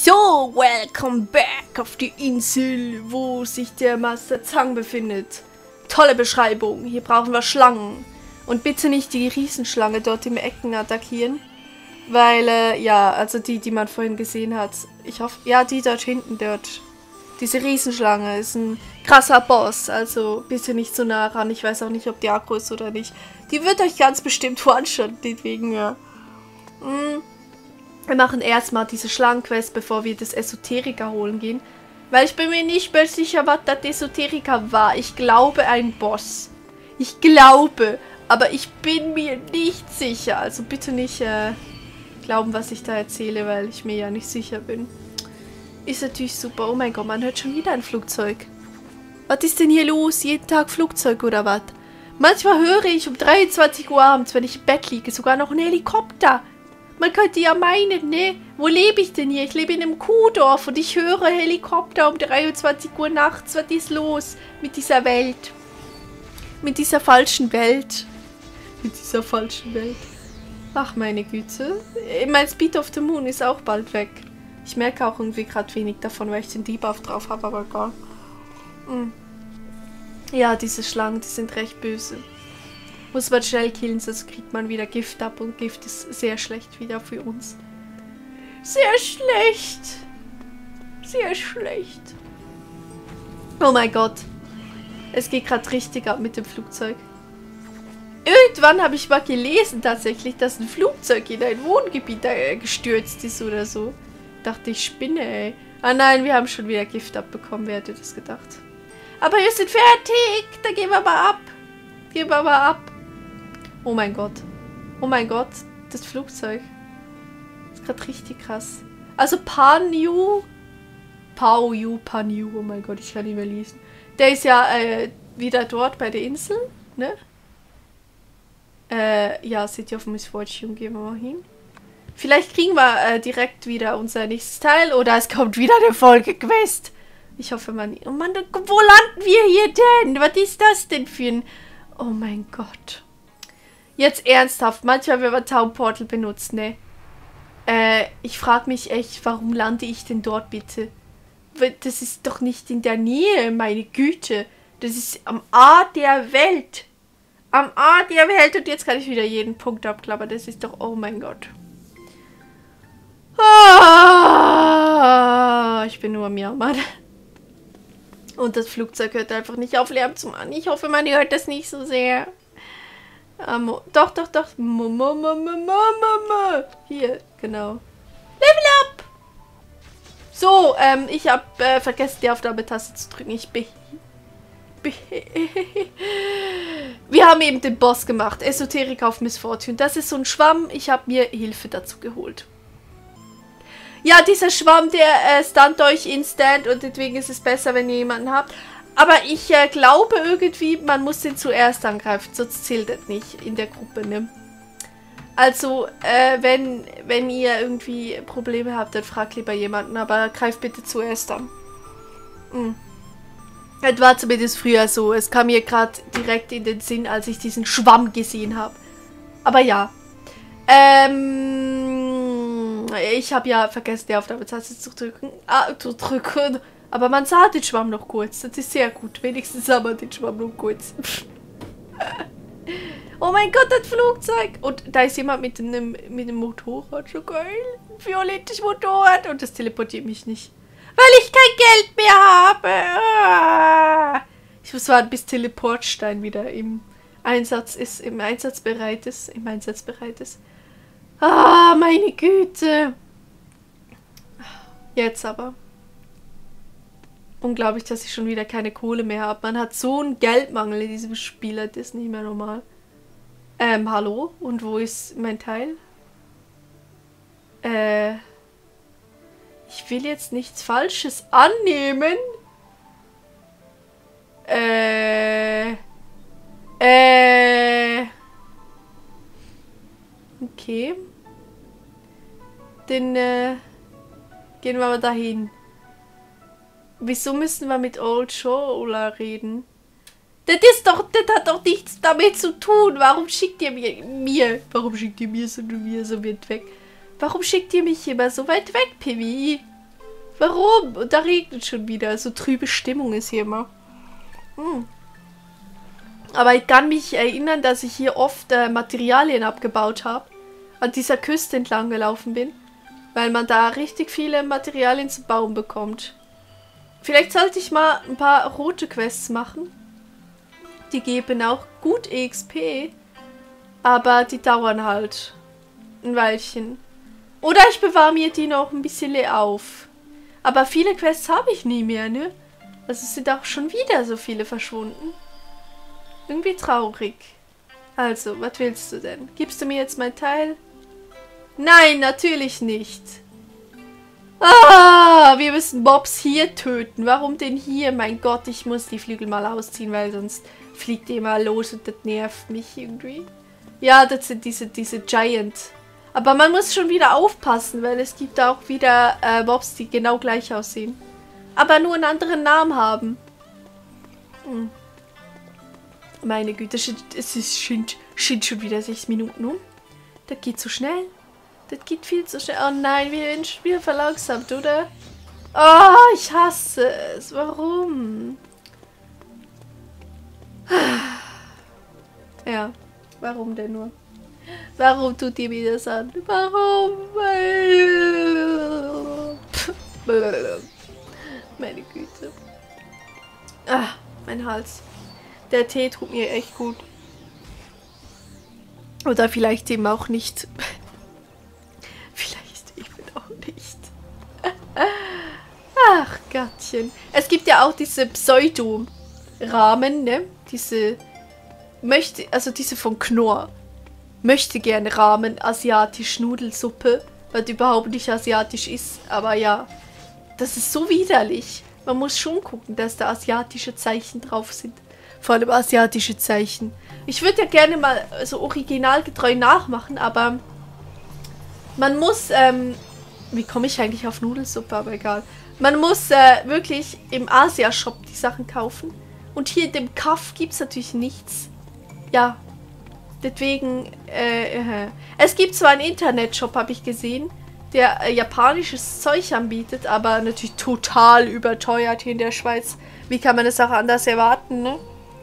So, welcome back auf die Insel, wo sich der Master Zhang befindet. Tolle Beschreibung. Hier brauchen wir Schlangen. Und bitte nicht die Riesenschlange dort im Ecken attackieren. Weil, ja, also die man vorhin gesehen hat. Ich hoffe, ja, die dort hinten, dort. Diese Riesenschlange ist ein krasser Boss. Also bitte nicht so nah ran. Ich weiß auch nicht, ob die aggro ist oder nicht. Die wird euch ganz bestimmt one-shot, deswegen, ja. Wir machen erstmal diese Schlangenquest, bevor wir das Esoteriker holen gehen. Weil ich bin mir nicht mehr sicher, was das Esoteriker war. Ich glaube, ein Boss. Ich glaube, aber ich bin mir nicht sicher. Also bitte nicht glauben, was ich da erzähle, weil ich mir ja nicht sicher bin. Ist natürlich super. Oh mein Gott, man hört schon wieder ein Flugzeug. Was ist denn hier los? Jeden Tag Flugzeug oder was? Manchmal höre ich um 23 Uhr abends, wenn ich im Bett liege, sogar noch einen Helikopter. Man könnte ja meinen, ne? Wo lebe ich denn hier? Ich lebe in einem Kuhdorf und ich höre Helikopter um 23 Uhr nachts. Was ist los mit dieser Welt? Mit dieser falschen Welt. Mit dieser falschen Welt. Ach, meine Güte. Mein Speed of the Moon ist auch bald weg. Ich merke auch irgendwie gerade wenig davon, weil ich den Debuff drauf habe, aber egal. Ja, diese Schlangen, die sind recht böse. Muss man schnell killen, sonst kriegt man wieder Gift ab und Gift ist sehr schlecht wieder für uns. Sehr schlecht. Sehr schlecht. Oh mein Gott. Es geht gerade richtig ab mit dem Flugzeug. Irgendwann habe ich mal gelesen tatsächlich, dass ein Flugzeug in ein Wohngebiet gestürzt ist oder so. Dachte ich, spinne, ey. Ah nein, wir haben schon wieder Gift abbekommen. Wer hätte das gedacht? Aber wir sind fertig. Da gehen wir mal ab. Gehen wir mal ab. Oh mein Gott. Oh mein Gott. Das Flugzeug. Das ist gerade richtig krass. Also Panyu. Panyu. Oh mein Gott, ich kann nicht mehr lesen. Der ist ja wieder dort bei der Insel. Ne? Ja, City of Misfortune. Gehen wir mal hin. Vielleicht kriegen wir direkt wieder unser nächstes Teil. Oder es kommt wieder eine Folge-Quest. Ich hoffe mal nicht. Oh Mann, wo landen wir hier denn? Was ist das denn für ein... Oh mein Gott. Jetzt ernsthaft, manchmal, wenn man Town Portal benutzt, ne? Ich frage mich echt, warum lande ich denn dort bitte? Das ist doch nicht in der Nähe, meine Güte. Das ist am A der Welt. Am A der Welt. Und jetzt kann ich wieder jeden Punkt abklappern. Das ist doch, oh mein Gott. Ah, ich bin nur am Jammern. Und das Flugzeug hört einfach nicht auf, Lärm zu machen. Ich hoffe, man hört das nicht so sehr. Doch. Hier, genau. Level up! So, ich habe vergessen, die Aufnahmetaste zu drücken. Wir haben eben den Boss gemacht. Esoterik auf Misfortune. Das ist so ein Schwamm. Ich habe mir Hilfe dazu geholt. Ja, dieser Schwamm, der stunt euch instant und deswegen ist es besser, wenn ihr jemanden habt. Aber ich glaube irgendwie, man muss den zuerst angreifen, sonst zählt das nicht in der Gruppe, ne? Also, wenn ihr irgendwie Probleme habt, dann fragt lieber jemanden, aber greift bitte zuerst an. Das war zumindest früher so. Es kam mir gerade direkt in den Sinn, als ich diesen Schwamm gesehen habe. Aber ja. Ich habe ja vergessen, die Aufnahmetaste zu drücken. Aber man sah den Schwamm noch kurz. Das ist sehr gut. Wenigstens sah man den Schwamm noch kurz. Oh mein Gott, das Flugzeug. Und da ist jemand mit einem Motorrad. So geil. Ein violettes Motorrad. Und das teleportiert mich nicht. Weil ich kein Geld mehr habe. Ich muss warten, bis Teleportstein wieder im Einsatz ist. Im Einsatzbereit ist. Ah, meine Güte. Jetzt aber. Unglaublich, dass ich schon wieder keine Kohle mehr habe. Man hat so einen Geldmangel in diesem Spiel. Das ist nicht mehr normal. Hallo? Und wo ist mein Teil? Ich will jetzt nichts Falsches annehmen. Okay. Dann gehen wir mal dahin. Wieso müssen wir mit Old Shola reden? Das hat doch nichts damit zu tun. Warum schickt ihr mir? Warum schickt ihr mir so weit weg? Warum schickt ihr mich immer so weit weg, Pivi? Warum? Und da regnet schon wieder. So trübe Stimmung ist hier immer. Aber ich kann mich erinnern, dass ich hier oft Materialien abgebaut habe. An dieser Küste entlang gelaufen bin. Weil man da richtig viele Materialien zum Bauen bekommt. Vielleicht sollte ich mal ein paar rote Quests machen. Die geben auch gut EXP. Aber die dauern halt ein Weilchen. Oder ich bewahre mir die noch ein bisschen auf. Aber viele Quests habe ich nie mehr, ne? Also es sind auch schon wieder so viele verschwunden. Irgendwie traurig. Also, was willst du denn? Gibst du mir jetzt mein Teil? Nein, natürlich nicht. Ah, wir müssen Mobs hier töten. Warum denn hier? Mein Gott, ich muss die Flügel mal ausziehen, weil sonst fliegt die mal los und das nervt mich irgendwie. Ja, das sind diese Giant. Aber man muss schon wieder aufpassen, weil es gibt auch wieder Mobs, die genau gleich aussehen. Aber nur einen anderen Namen haben. Meine Güte, es sind schon wieder 6 Minuten um. Das geht so schnell. Das geht viel zu schnell. Oh nein, wir werden schon wieder verlangsamt, oder? Oh, ich hasse es. Warum? Ja, warum denn nur? Warum tut ihr mir das an? Warum? Meine Güte. Ah, mein Hals. Der Tee tut mir echt gut. Oder vielleicht eben auch nicht. Vielleicht eben auch nicht. Ach Gottchen. Es gibt ja auch diese Pseudo-Ramen, ne? Diese von Knorr. Möchte gerne Ramen, asiatisch Nudelsuppe, was überhaupt nicht asiatisch ist. Aber ja, das ist so widerlich. Man muss schon gucken, dass da asiatische Zeichen drauf sind. Vor allem asiatische Zeichen. Ich würde ja gerne mal so originalgetreu nachmachen, aber man muss, wie komme ich eigentlich auf Nudelsuppe, aber egal. Man muss wirklich im Asia-Shop die Sachen kaufen. Und hier in dem Kaff gibt es natürlich nichts. Ja, deswegen, es gibt zwar einen Internetshop, habe ich gesehen, der japanisches Zeug anbietet, aber natürlich total überteuert hier in der Schweiz. Wie kann man das auch anders erwarten, ne?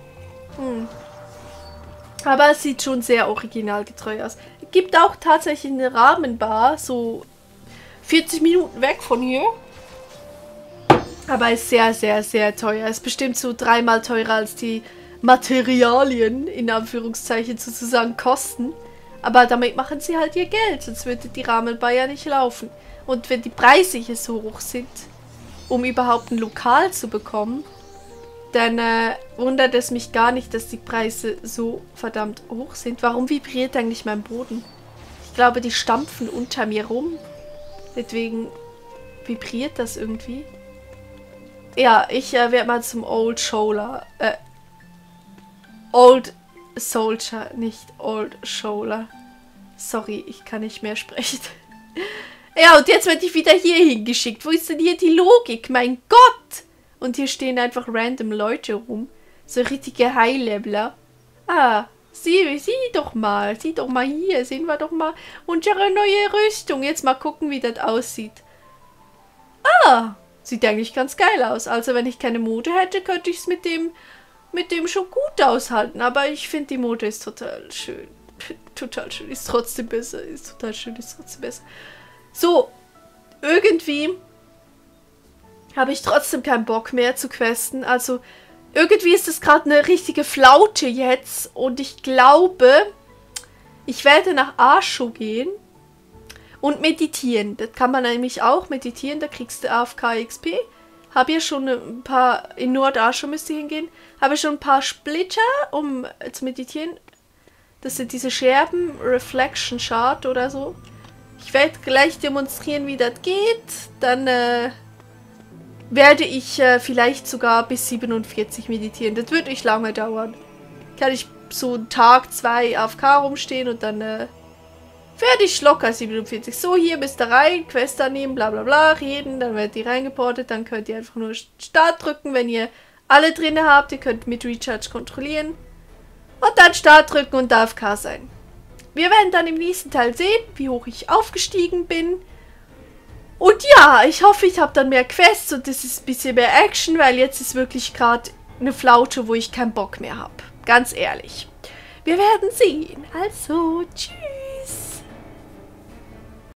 Aber es sieht schon sehr originalgetreu aus. Es gibt auch tatsächlich eine Ramenbar, so 40 Minuten weg von hier. Aber ist sehr, sehr, sehr teuer. Ist bestimmt so 3-mal teurer als die Materialien, in Anführungszeichen sozusagen, kosten. Aber damit machen sie halt ihr Geld, sonst würde die Ramenbar ja nicht laufen. Und wenn die Preise hier so hoch sind, um überhaupt ein Lokal zu bekommen, dann wundert es mich gar nicht, dass die Preise so verdammt hoch sind. Warum vibriert eigentlich mein Boden? Ich glaube, die stampfen unter mir rum. Deswegen vibriert das irgendwie. Ja, ich werde mal zum Old Shoulder. Old Soldier, nicht Old Shoulder. Sorry, ich kann nicht mehr sprechen. Ja, und jetzt werde ich wieder hier hingeschickt. Wo ist denn hier die Logik? Mein Gott! Und hier stehen einfach random Leute rum. So richtige High-Leveler. Ah, sieh doch mal. Sieh doch mal hier. Sehen wir doch mal unsere neue Rüstung. Jetzt mal gucken, wie das aussieht. Ah, sieht eigentlich ganz geil aus. Also wenn ich keine Mode hätte, könnte ich es mit dem schon gut aushalten. Aber ich finde, die Mode ist total schön. Total schön. Ist trotzdem besser. Ist total schön. Ist trotzdem besser. So, irgendwie habe ich trotzdem keinen Bock mehr zu questen. Also, irgendwie ist das gerade eine richtige Flaute jetzt. Und ich glaube, ich werde nach Asho gehen und meditieren. Das kann man nämlich auch meditieren. Da kriegst du AFK XP. Habe ja schon ein paar, in Nord-Asho müsste ich hingehen. Habe schon ein paar Splitter, um zu meditieren. Das sind diese Scherben, Reflection Shard oder so. Ich werde gleich demonstrieren, wie das geht. Dann werde ich vielleicht sogar bis 47 meditieren. Das wird nicht lange dauern. Kann ich so einen Tag, 2 AFK rumstehen und dann werde ich locker 47. So, hier müsst ihr rein, Quest annehmen, bla bla bla, reden, dann werdet ihr reingeportet, dann könnt ihr einfach nur Start drücken, wenn ihr alle drin habt. Ihr könnt mit Recharge kontrollieren. Und dann Start drücken und AFK sein. Wir werden dann im nächsten Teil sehen, wie hoch ich aufgestiegen bin. Und ja, ich hoffe, ich habe dann mehr Quests und es ist ein bisschen mehr Action, weil jetzt ist wirklich gerade eine Flaute, wo ich keinen Bock mehr habe. Ganz ehrlich. Wir werden sehen. Also, tschüss.